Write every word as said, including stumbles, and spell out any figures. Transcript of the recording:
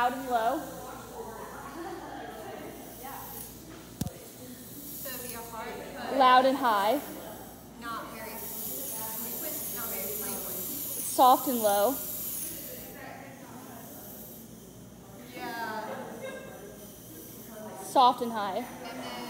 Loud and low. So it'd be a hard push. Loud and high. Not very frequent, not very frequent. Soft and low. Yeah. Soft and high. And then